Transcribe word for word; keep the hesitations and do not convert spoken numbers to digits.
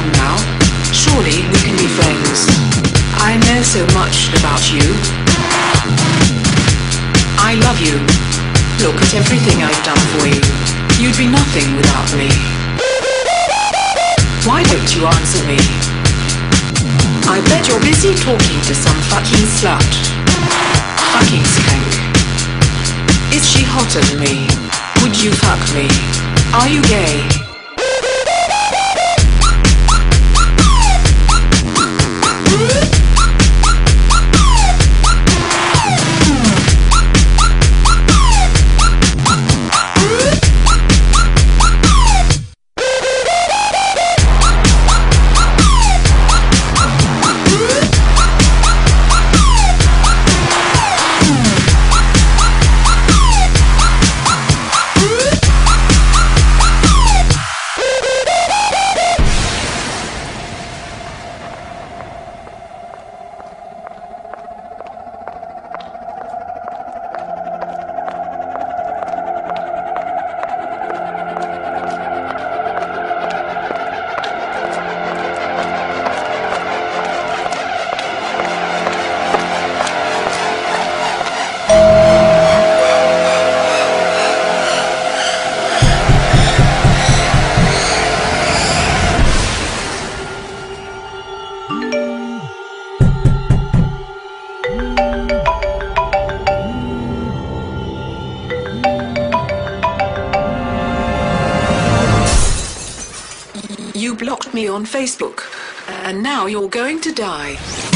come now. Surely we can be friends. I know so much about you. I love you. Look at everything I've done for you. You'd be nothing without me. Why don't you answer me? I bet you're busy talking to some fucking slut. Fucking skank. Is she hotter than me? Would you fuck me? Are you gay? You blocked me on Facebook, and now you're going to die.